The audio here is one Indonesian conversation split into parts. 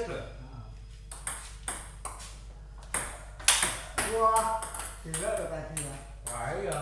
Gas loh. Wah, gila tuh tadi ya. Wah iya.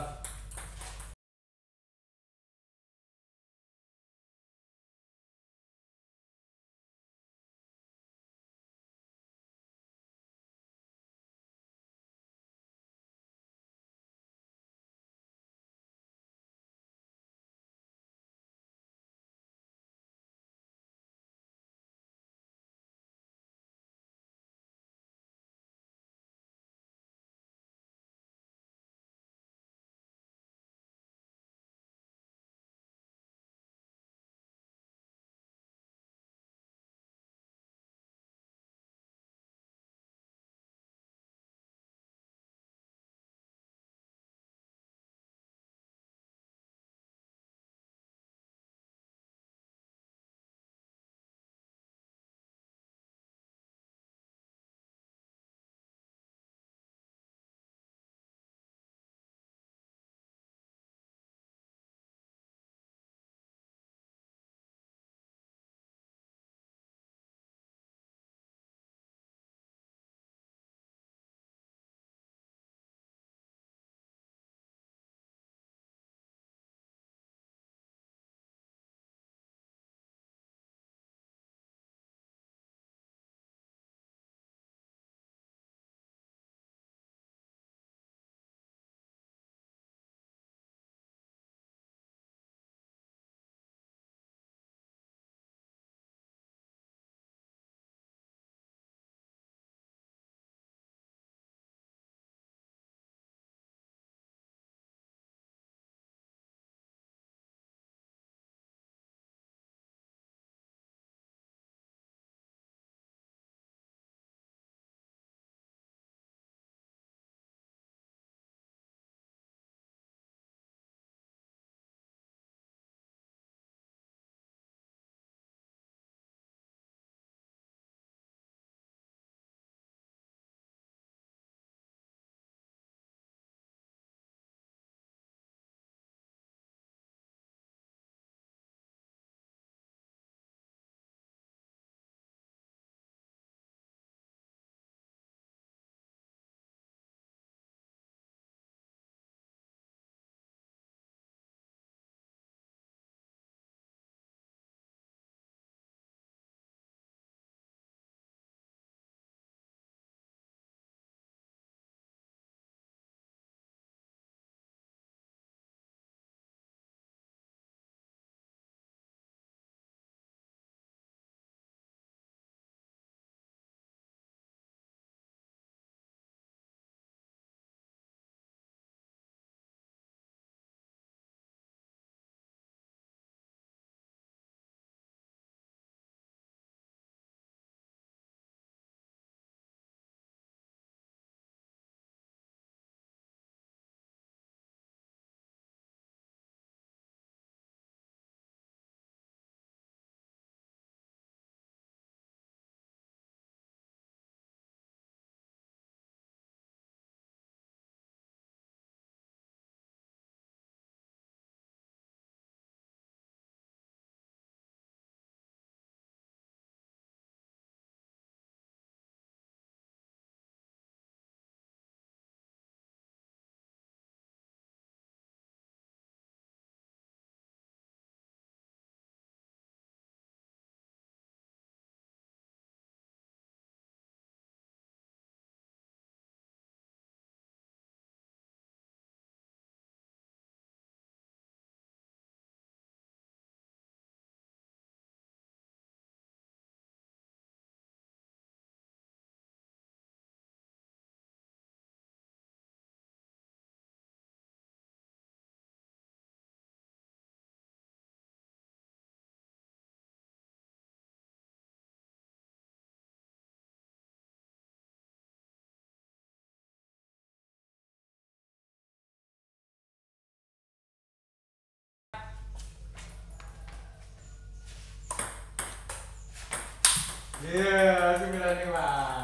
Iya, 9 nih, Pak.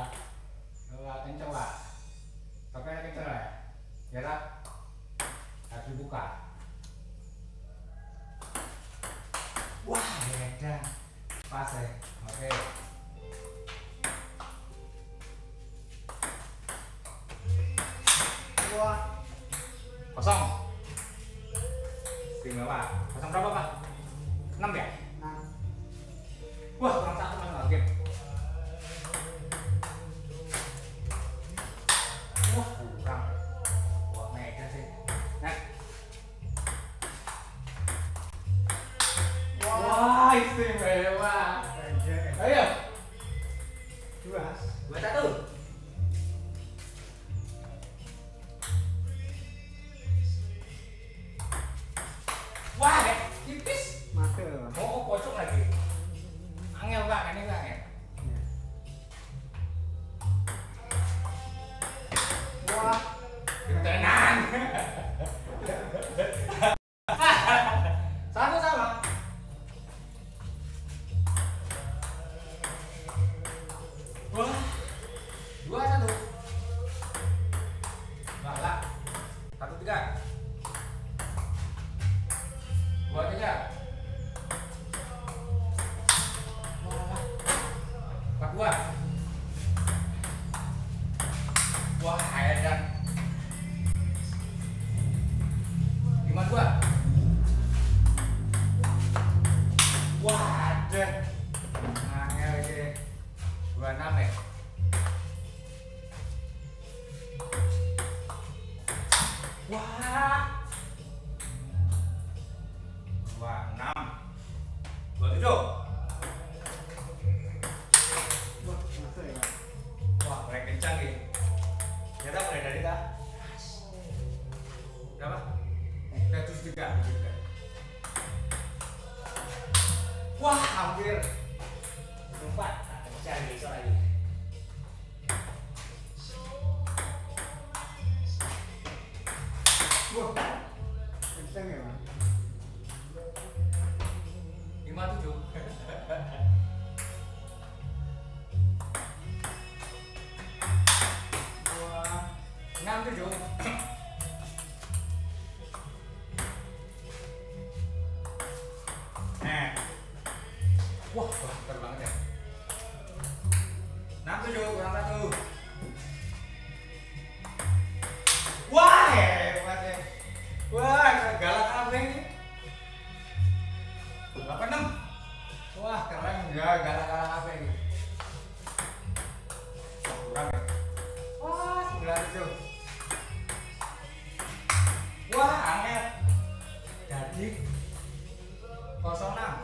Wah, kenceng, Pak. Tokenya kenceng ya? Ya, Pak. Harus dibuka. Wah, beda. Pas ya. Oke. Wah. Kosong. Istimewa. Kosong berapa Pak? 6 ya? Nah. Wah, kurang satu Mas Mas game. Wah, kurang. Wah, mega sih. Nah. Wah, istimewa. Ayo. 2-1. Wah, tipis. Mati. Oh, pojok lagi. Angel Pak, ini Pak ya. Wah. Tenan. Satu sama. Wah. 2-1. Malah. 1-3. 2-3. Wah. 4-2. Wah, edan. 5-2. Waduh. Angel iki. 26 ya. Wah. 26. 27. Wah, masuk ya. Wah, mulai kencang nih. Kita mulai dari dah. Berapa? 73. Wah, hampir. 4. Cari iso lagi. Wah. Kenceng ya, Bang. 57. Wah. 67. Wah, banter banget ya. 67 kurang 1. Wah, hebat ya. Wah, galak apa ini? 86. Wah, keren ya, galak-galak apa ini? Kurang ya. Wah, 97. Wah, angel. Jadi 06.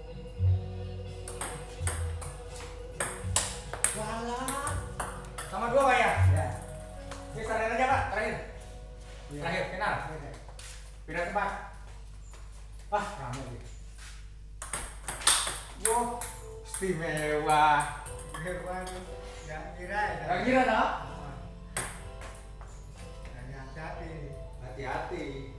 Walah. Sama 2 Pak ya? Ya. Ini sadar aja Pak, terakhir. Ya. Terakhir, final. Oke. Pindah tempat. Wah, rame sih. Wah, istimewa. Hebat. Gak kira ya. Gak kira toh? Hati-hati. Hati-hati.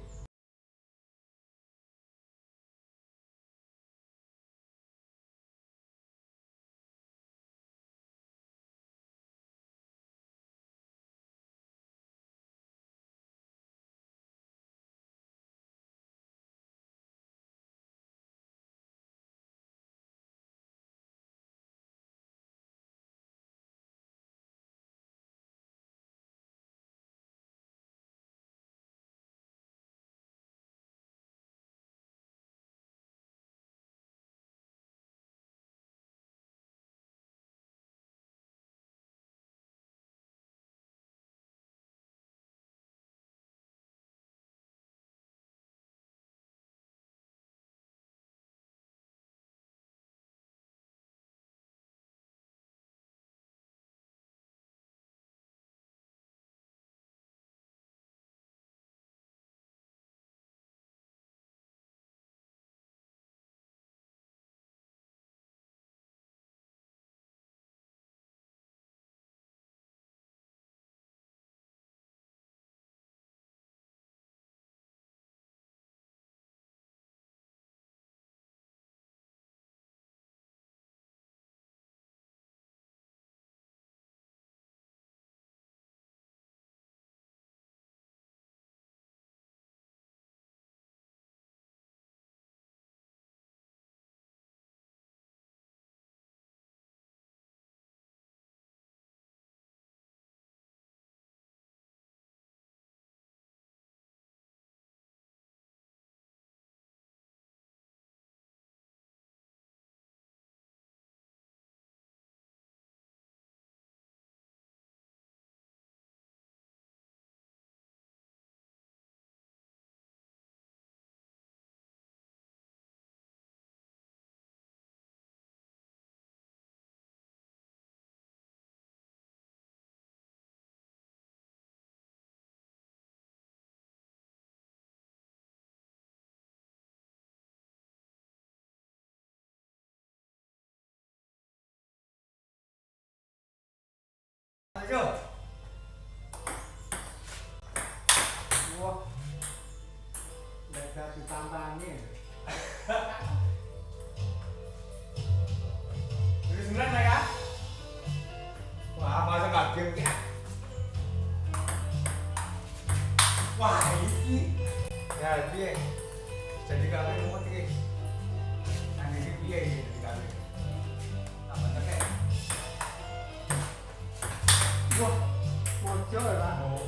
go. Wah. Udah ditantangin. Terus beneran ya? Wah, masa nggak game ya? Wah, ini ya dia jadi kali mau tiga. Nah ini dia ini jadi kali. Apa kayak? Wah, bocor lah. Oh,